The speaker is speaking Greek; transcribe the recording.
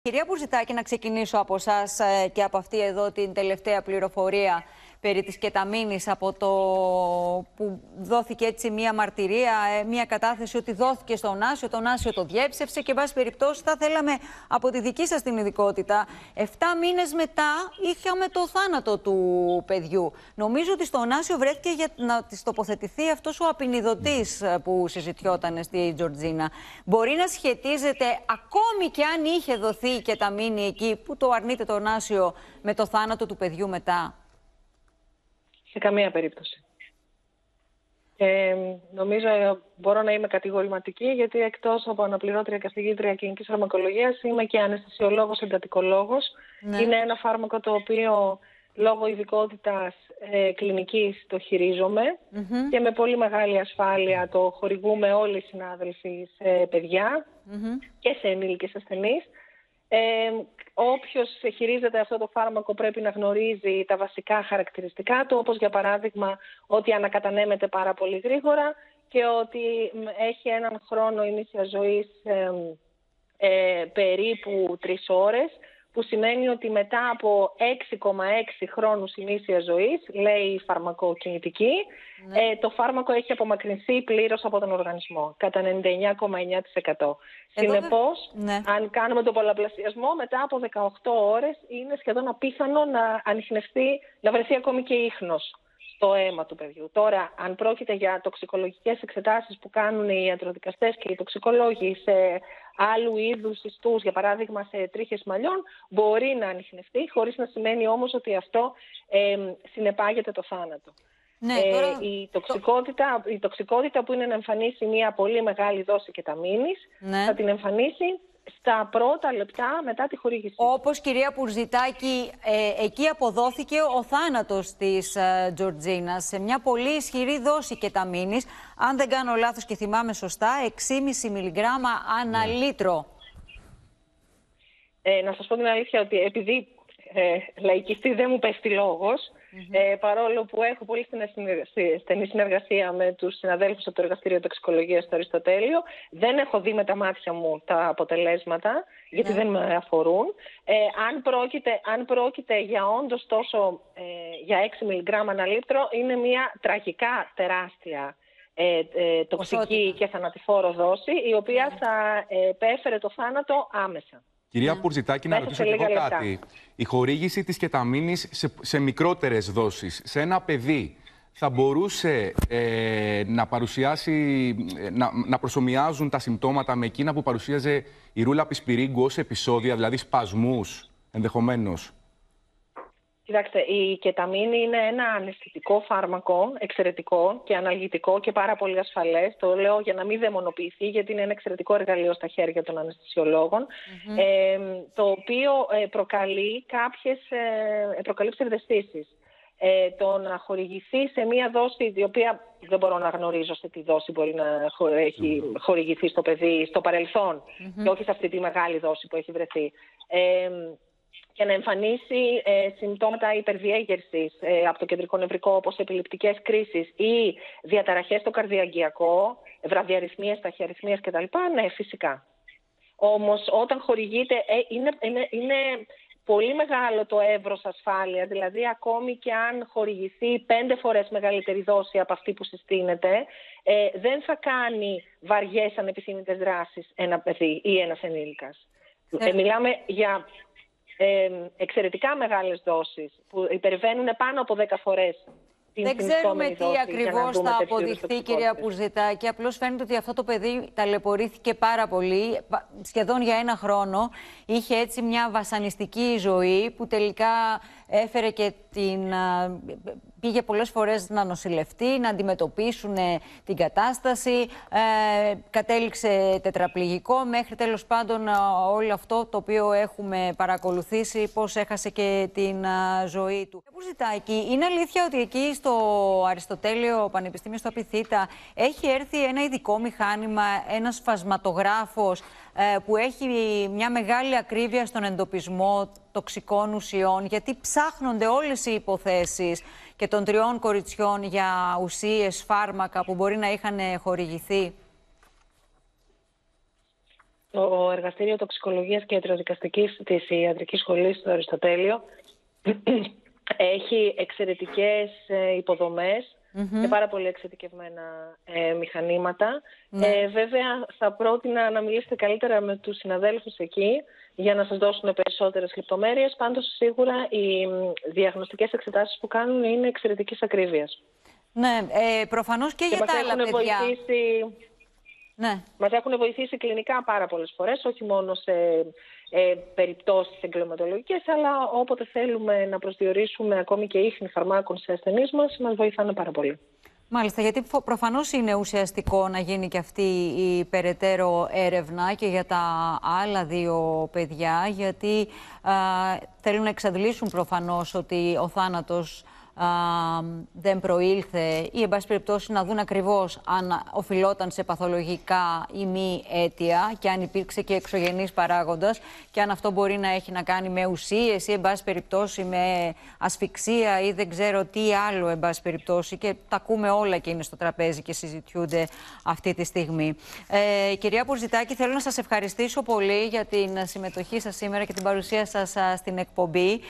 Κυρία Μπουρζιτάκη, να ξεκινήσω από εσάς και από αυτή εδώ την τελευταία πληροφορία περί της κεταμίνης, από το που δόθηκε έτσι μία μαρτυρία, μία κατάθεση ότι δόθηκε στον Άσιο, τον Άσιο το διέψευσε και, εν πάση περιπτώσει, θα θέλαμε από τη δική σας την ειδικότητα. 7 μήνες μετά είχαμε το θάνατο του παιδιού. Νομίζω ότι στον Άσιο βρέθηκε για να της τοποθετηθεί αυτός ο απεινιδωτής που συζητιόταν στη Τζορτζίνα. Μπορεί να σχετίζεται, ακόμη και αν είχε δοθεί η κεταμίνη εκεί, που το αρνείται τον Άσιο, με το θάνατο του παιδιού μετά? Σε καμία περίπτωση. Νομίζω μπορώ να είμαι κατηγορηματική, γιατί εκτός από αναπληρώτρια καθηγήτρια κλινικής φαρμακολογίας είμαι και αναισθησιολόγος εντατικολόγος. Ναι. Είναι ένα φάρμακο το οποίο λόγω ειδικότητας κλινικής το χειρίζομαι και με πολύ μεγάλη ασφάλεια το χορηγούμε όλοι οι συνάδελφοι σε παιδιά και σε ενήλικες ασθενείς. Όποιος χειρίζεται αυτό το φάρμακο πρέπει να γνωρίζει τα βασικά χαρακτηριστικά του, όπως για παράδειγμα ότι ανακατανέμεται πάρα πολύ γρήγορα και ότι έχει έναν χρόνο ημίσιας ζωής περίπου 3 ώρες, που σημαίνει ότι μετά από 6,6 χρόνους ημίσιας ζωής, λέει η φαρμακοκινητική, το φάρμακο έχει απομακρυνθεί πλήρως από τον οργανισμό, κατά 99,9%. Συνεπώς, αν κάνουμε τον πολλαπλασιασμό, μετά από 18 ώρες είναι σχεδόν απίθανο να ανιχνευτεί, να βρεθεί ακόμη και ίχνος στο αίμα του παιδιού. Τώρα, αν πρόκειται για τοξικολογικές εξετάσεις που κάνουν οι ιατροδικαστές και οι τοξικολόγοι σε άλλου είδους ιστούς, για παράδειγμα σε τρίχες μαλλιών, μπορεί να ανιχνευτεί, χωρίς να σημαίνει όμως ότι αυτό συνεπάγεται το θάνατο. Ναι, η τοξικότητα που είναι να εμφανίσει μια πολύ μεγάλη δόση κεταμίνης, θα την εμφανίσει στα πρώτα λεπτά μετά τη χορήγηση. Όπως, κυρία Μπουρζιτάκη, εκεί αποδόθηκε ο θάνατος της Τζορτζίνας σε μια πολύ ισχυρή δόση κεταμίνης, αν δεν κάνω λάθος και θυμάμαι σωστά, 6,5 μιλιγκράμμα ανά λίτρο. Να σας πω την αλήθεια ότι επειδή λαϊκιστή δεν μου πέφτει λόγος, παρόλο που έχω πολύ στενή συνεργασία με τους συναδέλφους από το Εργαστήριο Τοξικολογίας στο Αριστοτέλειο, δεν έχω δει με τα μάτια μου τα αποτελέσματα, γιατί δεν με αφορούν. Αν πρόκειται για όντως τόσο, για 6 μιλιγκράμμα ανά λίτρο, είναι μια τραγικά τεράστια τοξική και θανατηφόρο δόση, η οποία θα επέφερε το θάνατο άμεσα. Κυρία Μπουρζιτάκη, να ρωτήσω και εγώ κάτι. Η χορήγηση της κεταμίνης σε μικρότερες δόσεις, σε ένα παιδί, θα μπορούσε να παρουσιάσει, να προσομοιάζουν τα συμπτώματα με εκείνα που παρουσίαζε η Ρούλα Πισπυρίγκου ως επεισόδια, δηλαδή σπασμούς ενδεχομένως? Κοιτάξτε, η κεταμίνη είναι ένα αναισθητικό φάρμακο, εξαιρετικό και αναλγητικό και πάρα πολύ ασφαλές. Το λέω για να μην δαιμονοποιηθεί, γιατί είναι ένα εξαιρετικό εργαλείο στα χέρια των αναισθησιολόγων, το οποίο προκαλεί ψευδαισθήσεις. Το να χορηγηθεί σε μία δόση, η οποία δεν μπορώ να γνωρίζω σε τι δόση μπορεί να έχει χορηγηθεί στο παιδί στο παρελθόν, και όχι σε αυτή τη μεγάλη δόση που έχει βρεθεί, και να εμφανίσει συμπτώματα υπερδιέγερσης από το κεντρικό νευρικό, όπως επιληπτικές κρίσεις ή διαταραχές στο καρδιαγγειακό, βραδιαριθμίες, ταχυαριθμίες κτλ. Ναι, φυσικά. Όμως όταν χορηγείται, είναι πολύ μεγάλο το εύρος ασφάλειας, δηλαδή ακόμη και αν χορηγηθεί 5 φορές μεγαλύτερη δόση από αυτή που συστήνεται, δεν θα κάνει βαριές ανεπιθύμητες δράσεις ένα παιδί ή ένας ενήλικας. Μιλάμε για εξαιρετικά μεγάλες δόσεις που υπερβαίνουν πάνω από 10 φορές την Δεν ξέρουμε τι δόση, ακριβώς θα αποδειχθεί, κυρία Μπουρζιτάκη. Απλώς φαίνεται ότι αυτό το παιδί ταλαιπωρήθηκε πάρα πολύ, σχεδόν για 1 χρόνο. Είχε έτσι μια βασανιστική ζωή που τελικά έφερε και πήγε πολλές φορές να νοσηλευτεί, να αντιμετωπίσουν την κατάσταση. Κατέληξε τετραπληγικό, μέχρι τέλος πάντων όλο αυτό το οποίο έχουμε παρακολουθήσει, πώς έχασε και την ζωή του. Μπουρζιτάκη, είναι αλήθεια ότι εκεί στο Αριστοτέλειο Πανεπιστήμιο, στο Απιθύτα, έχει έρθει ένα ειδικό μηχάνημα, ένας φασματογράφος που έχει μια μεγάλη ακρίβεια στον εντοπισμό τοξικών ουσιών, γιατί ψάχνονται όλες οι υποθέσεις και των 3 κοριτσιών για ουσίες, φάρμακα που μπορεί να είχαν χορηγηθεί? το εργαστήριο τοξικολογίας και ιατροδικαστικής της Ιατρικής Σχολής στο Αριστοτέλειο έχει εξαιρετικές υποδομές και πάρα πολύ εξειδικευμένα μηχανήματα. Βέβαια, θα πρότεινα να μιλήσετε καλύτερα με τους συναδέλφους εκεί για να σας δώσουν περισσότερες λεπτομέρειες. Πάντως, σίγουρα οι διαγνωστικές εξετάσεις που κάνουν είναι εξαιρετικής ακρίβειας. Ναι, προφανώς και για τα άλλα παιδιά. Ναι. Μας έχουν βοηθήσει κλινικά πάρα πολλές φορές, όχι μόνο σε περιπτώσεις εγκληματολογικές, αλλά όποτε θέλουμε να προσδιορίσουμε ακόμη και ίχνη φαρμάκων σε ασθενείς μας βοηθάνε πάρα πολύ. Μάλιστα, γιατί προφανώς είναι ουσιαστικό να γίνει και αυτή η περαιτέρω έρευνα και για τα άλλα δύο παιδιά, γιατί θέλουν να εξαντλήσουν προφανώς ότι ο θάνατος δεν προήλθε ή εν πάση περιπτώσει να δουν ακριβώς αν οφειλόταν σε παθολογικά ή μη αίτια και αν υπήρξε και εξωγενής παράγοντας και αν αυτό μπορεί να έχει να κάνει με ουσίες ή εν πάση περιπτώσει με ασφυξία ή δεν ξέρω τι άλλο εν πάση περιπτώσει, και τα ακούμε όλα και είναι στο τραπέζι και συζητιούνται αυτή τη στιγμή. Κυρία Πουρζητάκη, θέλω να σας ευχαριστήσω πολύ για την συμμετοχή σας σήμερα και την παρουσία σας στην εκπομπή.